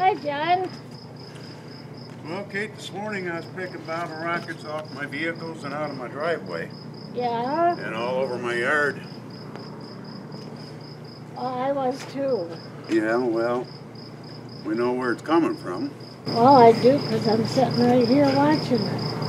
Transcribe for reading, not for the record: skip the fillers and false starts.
Hi, John. Well, Kate, this morning I was picking bottle rockets off my vehicles and out of my driveway. Yeah? And all over my yard. Oh, I was too. Yeah, well, we know where it's coming from. Well, I do because I'm sitting right here watching it.